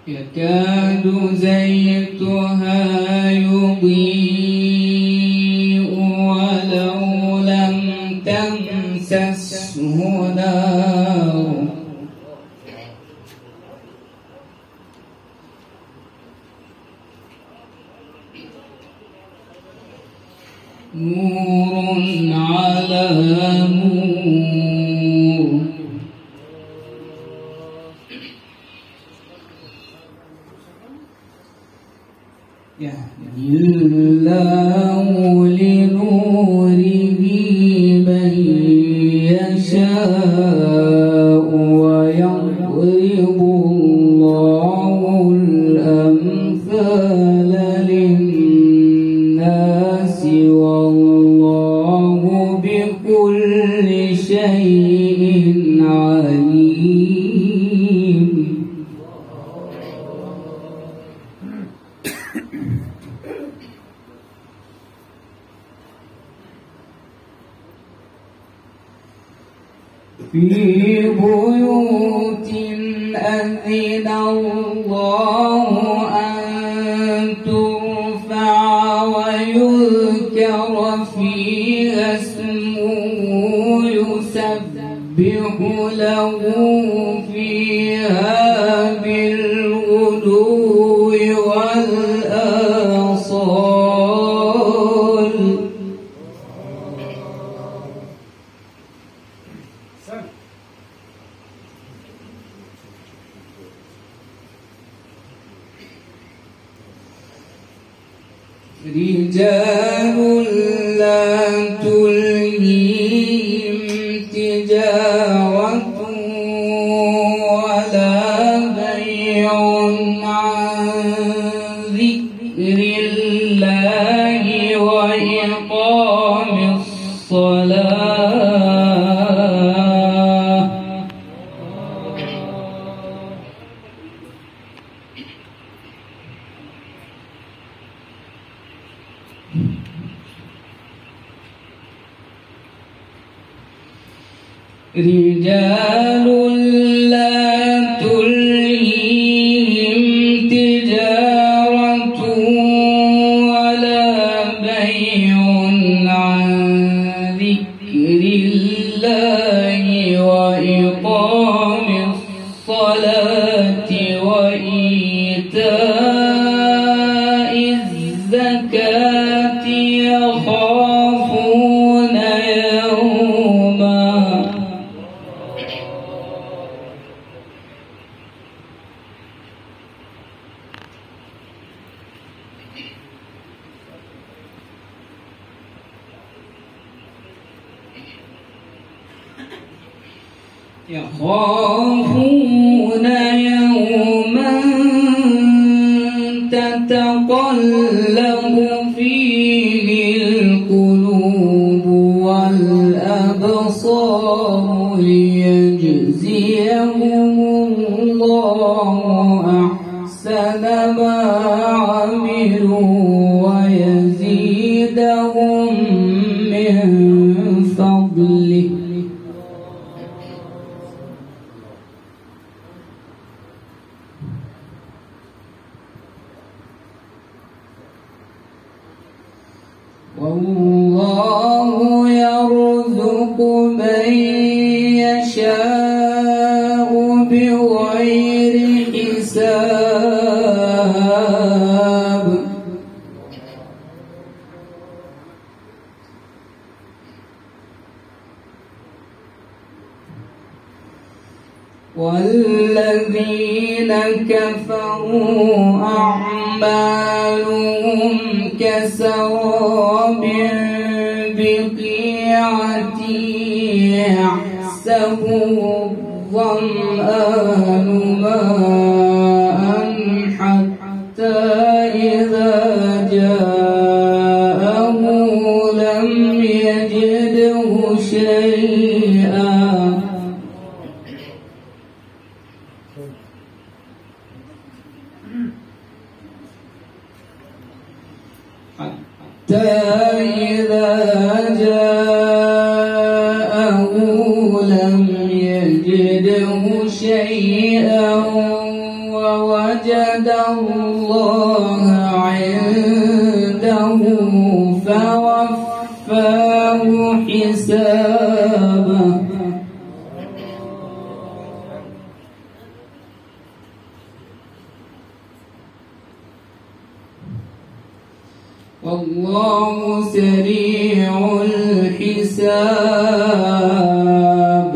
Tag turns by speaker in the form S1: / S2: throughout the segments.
S1: يكاد زيتها يضيء ولو لم تمسسه نار نور على نور يهدي الله لنوره من يشاء ويضرب الله الأمثال للناس والله بكل شيء عليم. في بيوت أذن الله أن ترفع ويذكر فيها اسمه يسبح له فيها بالغدو والآصال. رجال لا تلهيهم تجارة ولا بيع عن ذكر الله وإقام الصلاة. رجال لا تلهيهم تجارة ولا بيع عن ذكر الله وإقام الصلاة وإيتاء الزكاة يخافون يوما تتقلب فيه القلوب والأبصار ليجزيهم الله أحسن ما عملوا ويزيدهم من فضله. والله يرزق من يشاء بغير حساب. والذين كفروا أعمالهم كسراب بقيعة يحسبه الظمآن ماء حتى إذا جاءه لم يجده شيئا حتى إذا جاءه لم يجده شيئا ووجد حسابه والله سريع الحساب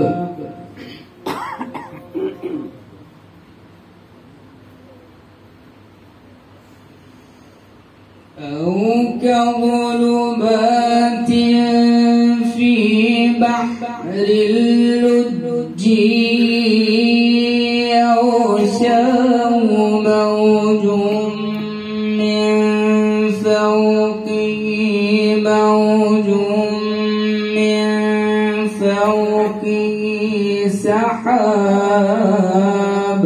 S1: أو كظلمات في بحر اللجي يغشاه موج من فوقه موج من فوقه سحاب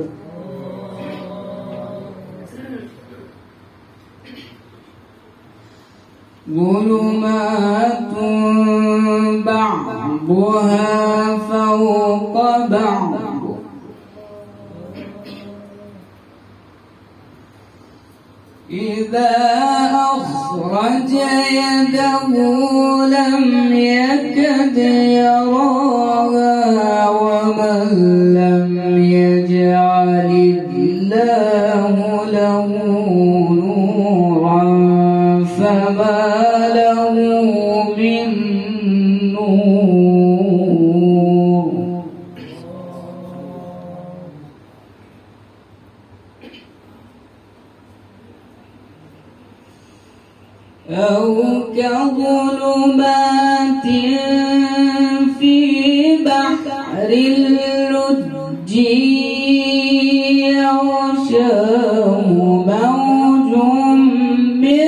S1: ظلمات بعضها فوق بعض إذا أخرج يده لم يكد يراها ومن لم يجعل الله له نورا فما له من نور أو كظلمات في بحر اللجي يغشاه موج من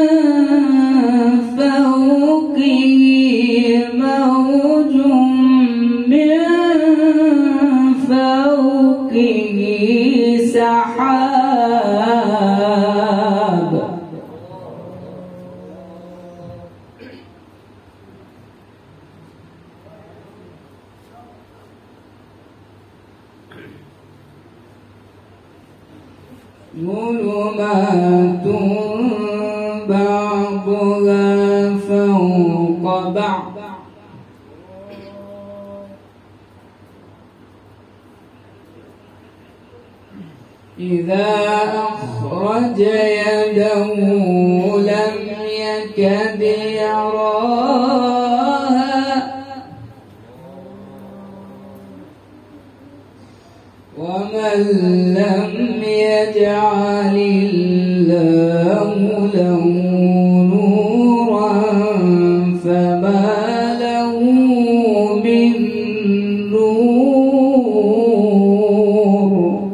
S1: فوقه موج من فوقه سحاب ظلمات بعضها فوق بعض إذا أخرج يده لم يكد يراها ومن لم يجعل الله له نورا فما له من نور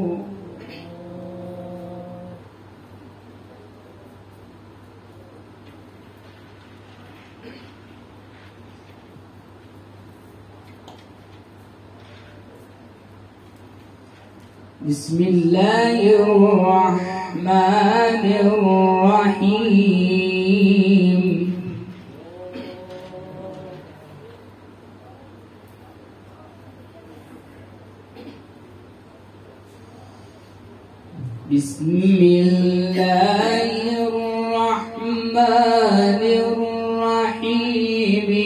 S1: بسم الله الرحمن الرحيم بسم الله الرحمن الرحيم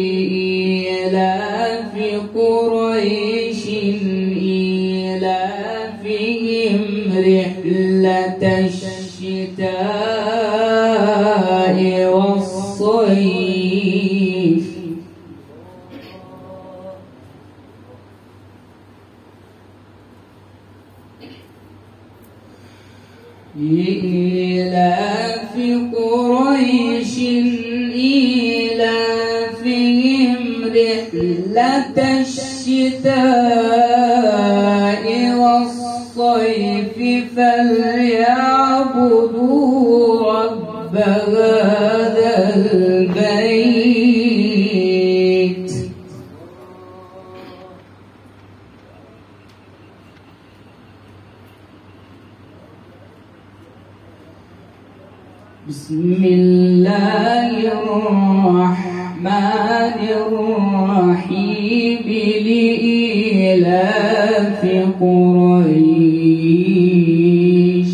S1: لإيلاف قريش إيلافهم رحلة الشتاء والصيف لإيلاف قريش إيلافهم رحلة الشتاء والصيف فليعبدوا رب هذا البيت بسم الله الرحمن الرحيم لإيلاف قريش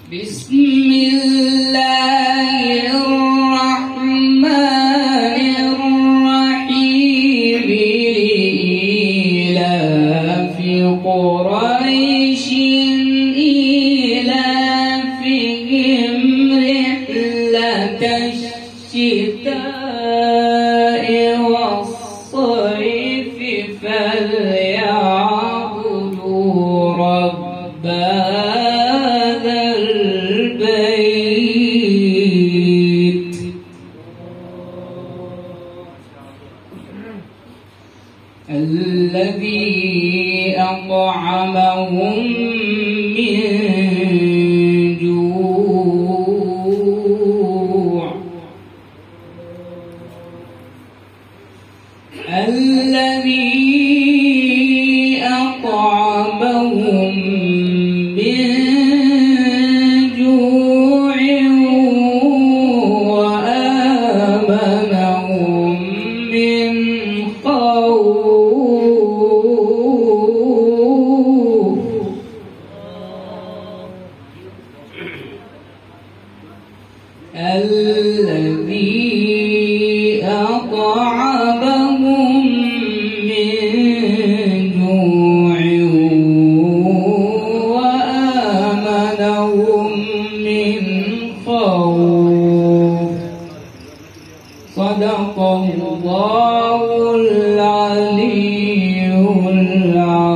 S1: بسم الله الرحمن الرحيم لإيلاف قريش إيلافهم رحلة الشتاء والصيف فليعبدوا رب هذا البيت الذي أطعمهم من جوع الذي أطعمهم من جوع وآمنهم من خوف الذي أطعمهم من جوع وآمنهم من خوف صدق الله العلي العظيم.